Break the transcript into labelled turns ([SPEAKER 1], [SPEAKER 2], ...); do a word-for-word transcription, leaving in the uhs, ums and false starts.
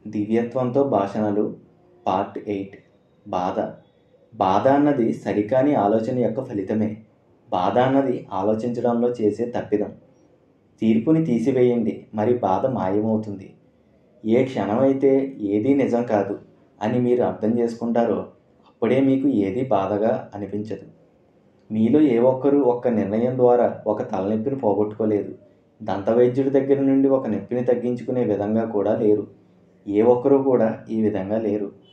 [SPEAKER 1] దివ్యత్వంతో భాషణలు part eight. బాధ. బాధ అన్నది సరికాని ఆలోచన యొక్క ఫలితమే. బాధ అన్నది ఆలోచించడంలో చేసే తప్పిదం. తీర్పుని తీసివేయండి, మరి బాధ మాయమవుతుంది. ఏ క్షణమైతే ఏదీ నిజం కాదు అని మీరు అర్థం చేసుకుంటారో అప్పుడే మీకు ఏదీ బాధగా అనిపించదు. మీలో ఏ ఒక్కరూ ఒక్క నిర్ణయం ద్వారా ఒక తలనొప్పిని పోగొట్టుకోలేదు. దంతవైద్యుడి దగ్గర నుండి ఒక నొప్పిని తగ్గించుకునే విధంగా కూడా లేరు. ఏ ఒక్కరూ కూడా ఈ విధంగా లేరు.